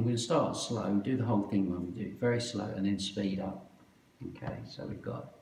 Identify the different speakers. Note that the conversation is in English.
Speaker 1: I'm going to start slow, do the whole thing when we do it very slow, and then speed up. Okay, so we've got